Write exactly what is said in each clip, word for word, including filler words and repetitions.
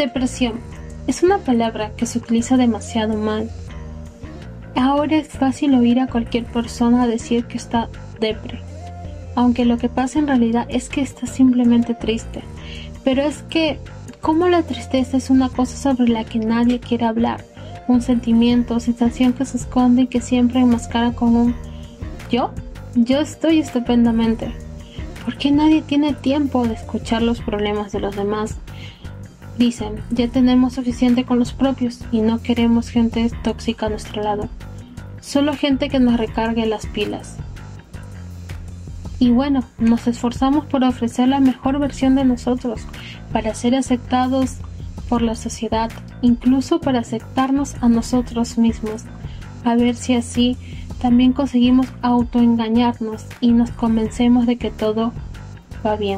Depresión es una palabra que se utiliza demasiado mal. Ahora es fácil oír a cualquier persona decir que está depre, aunque lo que pasa en realidad es que está simplemente triste. Pero es que, ¿cómo la tristeza es una cosa sobre la que nadie quiere hablar? Un sentimiento o sensación que se esconde y que siempre enmascara con un ¿yo? Yo estoy estupendamente. ¿Por qué nadie tiene tiempo de escuchar los problemas de los demás? Dicen, ya tenemos suficiente con los propios y no queremos gente tóxica a nuestro lado. Solo gente que nos recargue las pilas. Y bueno, nos esforzamos por ofrecer la mejor versión de nosotros, para ser aceptados por la sociedad, incluso para aceptarnos a nosotros mismos. A ver si así también conseguimos autoengañarnos y nos convencemos de que todo va bien.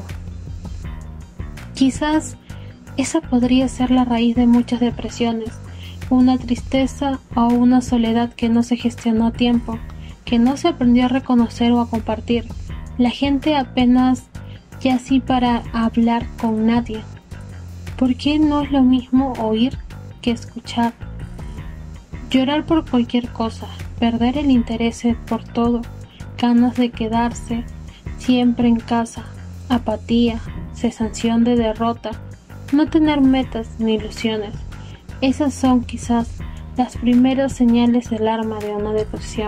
Quizás esa podría ser la raíz de muchas depresiones, una tristeza o una soledad que no se gestionó a tiempo, que no se aprendió a reconocer o a compartir. La gente apenas ya así para hablar con nadie. ¿Por qué no es lo mismo oír que escuchar? Llorar por cualquier cosa, perder el interés por todo, ganas de quedarse siempre en casa, apatía, sensación de derrota, no tener metas ni ilusiones. Esas son quizás las primeras señales de alarma de una depresión.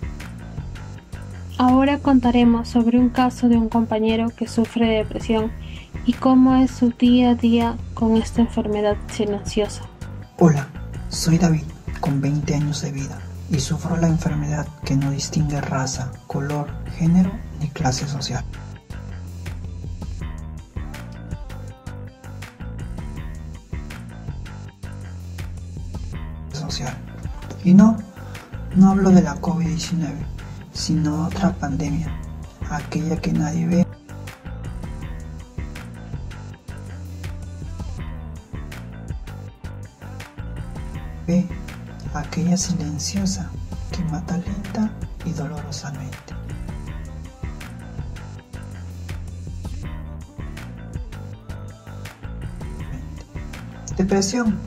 Ahora contaremos sobre un caso de un compañero que sufre de depresión y cómo es su día a día con esta enfermedad silenciosa. Hola, soy David, con veinte años de vida, y sufro la enfermedad que no distingue raza, color, género ni clase social. social. Y no, no hablo de la COVID diecinueve, sino de otra pandemia, aquella que nadie ve. Ve, aquella silenciosa que mata lenta y dolorosamente. Depresión.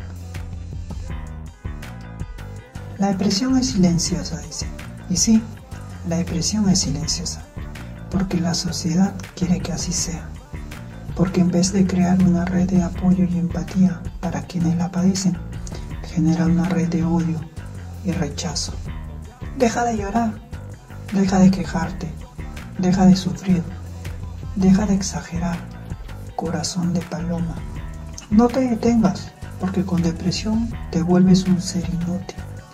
La depresión es silenciosa, dice. Y sí, la depresión es silenciosa, porque la sociedad quiere que así sea. Porque en vez de crear una red de apoyo y empatía para quienes la padecen, genera una red de odio y rechazo. Deja de llorar, deja de quejarte, deja de sufrir, deja de exagerar, corazón de paloma. No te detengas, porque con depresión te vuelves un ser inútil.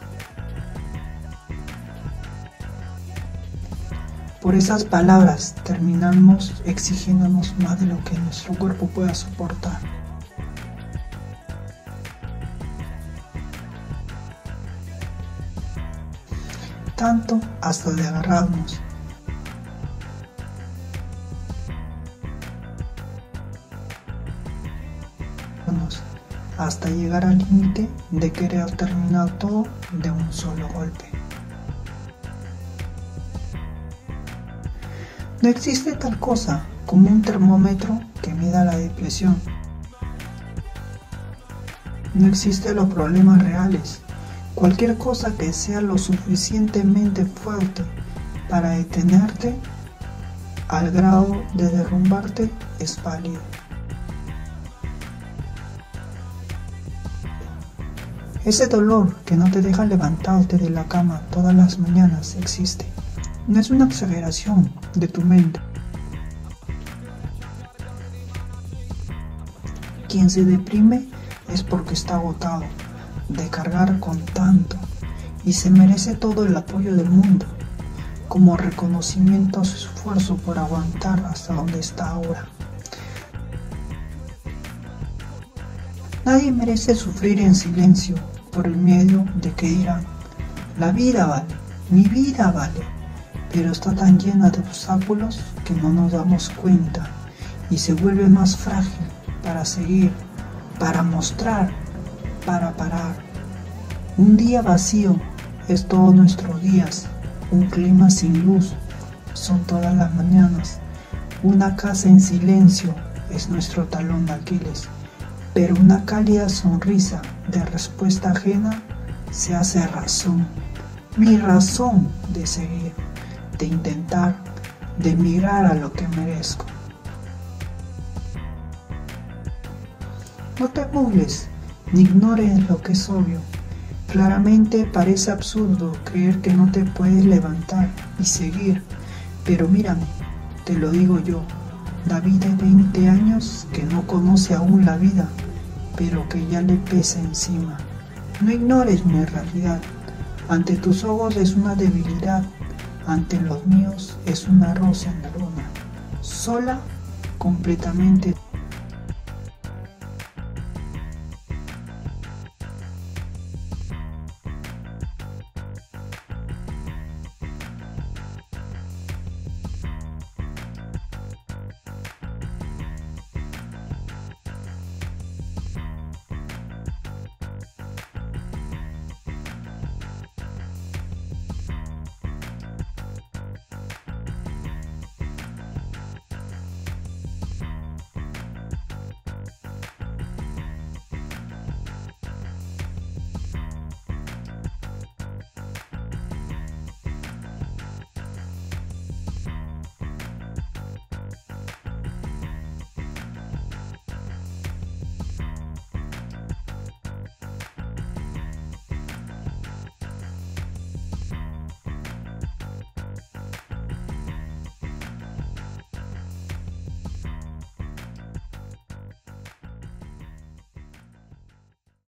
Por esas palabras terminamos exigiéndonos más de lo que nuestro cuerpo pueda soportar. Tanto hasta de agarrarnos. Hasta llegar al límite de querer terminar todo de un solo golpe. No existe tal cosa como un termómetro que mida la depresión. No existen los problemas reales. Cualquier cosa que sea lo suficientemente fuerte para detenerte al grado de derrumbarte es válido. Ese dolor que no te deja levantarte de la cama todas las mañanas existe. No es una exageración de tu mente. Quien se deprime es porque está agotado de cargar con tanto y se merece todo el apoyo del mundo como reconocimiento a su esfuerzo por aguantar hasta donde está ahora. Nadie merece sufrir en silencio por el miedo de que dirán, la vida vale, mi vida vale, pero está tan llena de obstáculos que no nos damos cuenta y se vuelve más frágil para seguir, para mostrar, para parar. Un día vacío es todos nuestros días, un clima sin luz son todas las mañanas, una casa en silencio es nuestro talón de Aquiles. pero una cálida sonrisa de respuesta ajena se hace razón, mi razón de seguir, de intentar, de mirar a lo que merezco. No te burles, ni ignores lo que es obvio. Claramente parece absurdo creer que no te puedes levantar y seguir, pero mírame, te lo digo yo, David de veinte años que no conoce aún la vida, pero que ya le pesa encima. No ignores mi realidad, ante tus ojos es una debilidad, ante los míos es una rosa en la luna, sola, completamente